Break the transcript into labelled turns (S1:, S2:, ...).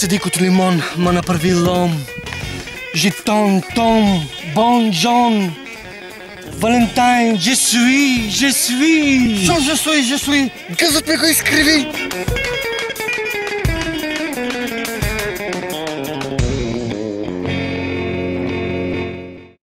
S1: седи като лимон, ма направи лом. Житон, том, бон, джон. Валентайн, je suis.
S2: Je suis. Гъзът ми го изкриви.